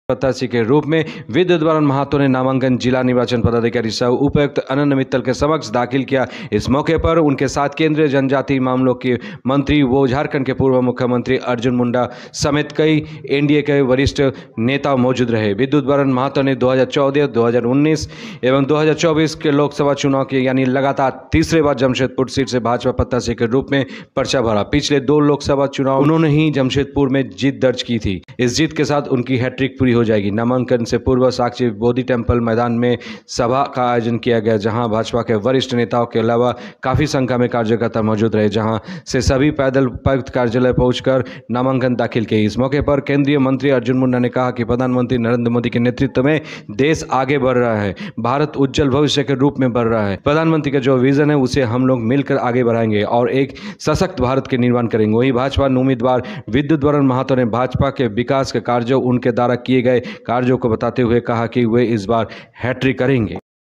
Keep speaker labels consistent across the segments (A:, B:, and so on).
A: प्रत्याशी के रूप में विद्युद्वरण महातो ने नामांकन जिला निर्वाचन पदाधिकारी सह उपायुक्त अनंत मित्तल के समक्ष दाखिल किया। इस मौके पर उनके साथ केंद्रीय जनजातीय मामलों के मंत्री व झारखंड के पूर्व मुख्यमंत्री अर्जुन मुंडा समेत कई एनडीए के वरिष्ठ नेता मौजूद रहे। विद्युद्वरण महातो ने 2014, 2019 एवं 2024 के लोकसभा चुनाव के यानी लगातार तीसरे बार जमशेदपुर सीट से भाजपा प्रत्याशी के रूप में पर्चा भरा। पिछले 2 लोकसभा चुनाव उन्होंने ही जमशेदपुर में जीत दर्ज की थी। इस जीत के साथ उनकी हैट्रिक पूरी हो जाएगी। नामांकन से पूर्व साक्षी बोधि टेम्पल मैदान में सभा का आयोजन किया गया, जहां भाजपा के वरिष्ठ नेताओं के अलावा काफी संख्या में कार्यकर्ता मौजूद रहे, जहां से सभी पैदल उपायुक्त कार्यालय पहुंचकर नामांकन दाखिल किए। इस मौके पर केंद्रीय मंत्री अर्जुन मुंडा ने कहा कि प्रधानमंत्री नरेंद्र मोदी के नेतृत्व में देश आगे बढ़ रहा है, भारत उज्जवल भविष्य के रूप में बढ़ रहा है। प्रधानमंत्री का जो विजन है उसे हम लोग मिलकर आगे बढ़ाएंगे और एक सशक्त भारत के निर्माण करेंगे। वही भाजपा उम्मीदवार विद्युद्वरण महातो ने भाजपा के विकास के कार्यों, उनके द्वारा किए गए कार्यों को बताते हुए कहा कि वे इस बार हैट्रिक करेंगे।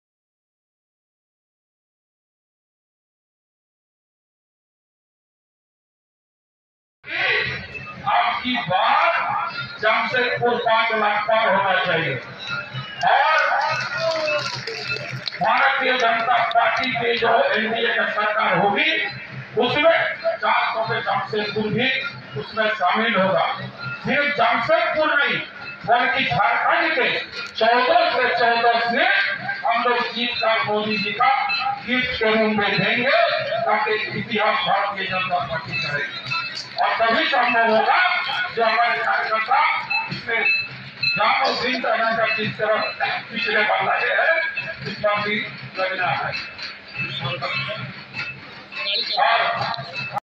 B: आपकी बात जमशेदपुर 5 लाख पार होना चाहिए और भारतीय जनता पार्टी के जो एनडीए का सरकार होगी उसमें 400 से जमशेदपुर भी उसमें शामिल होगा। सिर्फ जमशेदपुर नहीं बल्कि झारखंड के 14 से 14 से हम लोग जीत कर मोदी जी का गीत के मुंह में देंगे ताकि इतिहास भारतीय जनता पार्टी करेगी और तभी संभव होगा जो हमारे कार्यकर्ता इसमें जानो दिन का जिस तरह पिछले बार लगे हैं इस बार भी लगना है।